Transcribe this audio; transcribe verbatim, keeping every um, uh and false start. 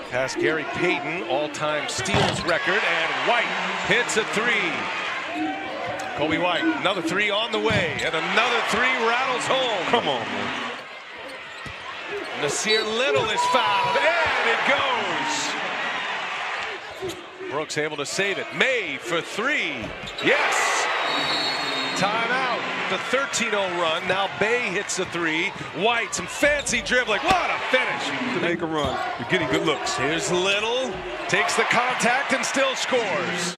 past Gary Payton, all-time steals record, and White hits a three. Coby White, another three on the way, and another three rattles home. Come on, man. Nasir Little is fouled, and it goes. Brooks able to save it. May for three. Yes. Timeout. The thirteen oh run. Now Bay hits a three. White, some fancy dribbling. What a finish. To make a run. You're getting good looks. Here's Little. Takes the contact and still scores.